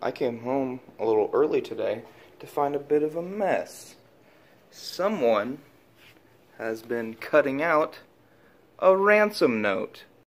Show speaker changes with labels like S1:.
S1: I came home a little early today to find a bit of a mess. Someone has been cutting out a ransom note.